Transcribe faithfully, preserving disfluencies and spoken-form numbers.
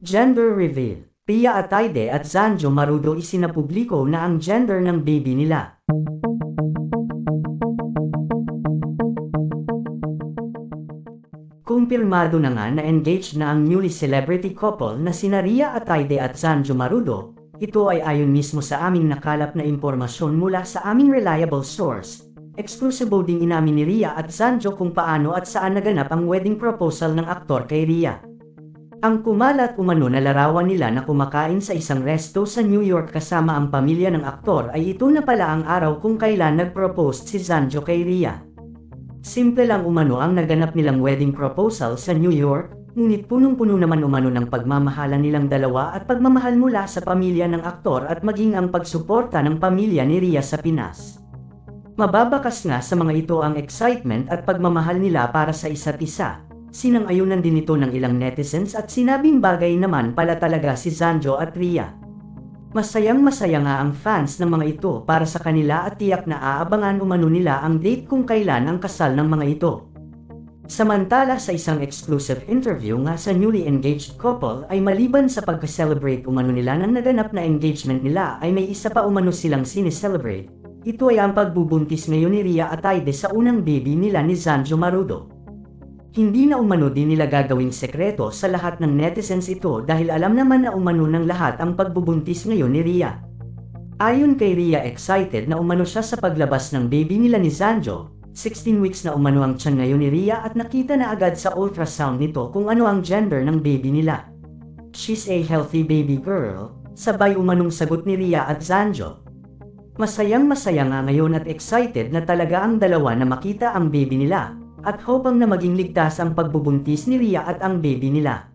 Gender reveal. Pia Atayde at Zanjo Marudo isinapubliko na ang gender ng baby nila. Kumpirmado na nga na engaged na ang newly celebrity couple na sina Ria Atayde at Zanjo Marudo. Ito ay ayon mismo sa aming nakalap na impormasyon mula sa aming reliable source. Eksklusibo ding inamin ni Ria at Zanjo kung paano at saan naganap ang wedding proposal ng aktor kay Ria. Ang kumalat umano na larawan nila na kumakain sa isang resto sa New York kasama ang pamilya ng aktor ay ito na pala ang araw kung kailan nag-propose si Zanjo kay Ria. Simple lang umano ang naganap nilang wedding proposal sa New York, ngunit punong-puno naman umano ng pagmamahalan nilang dalawa at pagmamahal mula sa pamilya ng aktor at maging ang pagsuporta ng pamilya ni Ria sa Pinas. Mababakas nga sa mga ito ang excitement at pagmamahal nila para sa isa't isa. Sinang-ayunan din ito ng ilang netizens at sinabing bagay naman pala talaga si Zanjo at Ria. Masayang-masaya nga ang fans ng mga ito para sa kanila at tiyak na aabangan umano nila ang date kung kailan ang kasal ng mga ito. Samantala sa isang exclusive interview nga sa newly engaged couple ay maliban sa pagka-celebrate umano nila ng naganap na engagement nila ay may isa pa umano silang sineselebrate. Ito ay ang pagbubuntis ngayon ni Ria Atayde sa unang baby nila ni Zanjo Marudo. Hindi na umano din nila gagawing sekreto sa lahat ng netizens ito dahil alam naman na umano ng lahat ang pagbubuntis ngayon ni Ria. Ayon kay Ria, excited na umano siya sa paglabas ng baby nila ni Zanjo. sixteen weeks na umano ang tiyan ngayon ni Ria at nakita na agad sa ultrasound nito kung ano ang gender ng baby nila. She's a healthy baby girl, sabay umanong sagot ni Ria at Zanjo. Masayang-masaya nga ngayon at excited na talaga ang dalawa na makita ang baby nila. At hopang na maging ligtas ang pagbubuntis ni Ria at ang baby nila.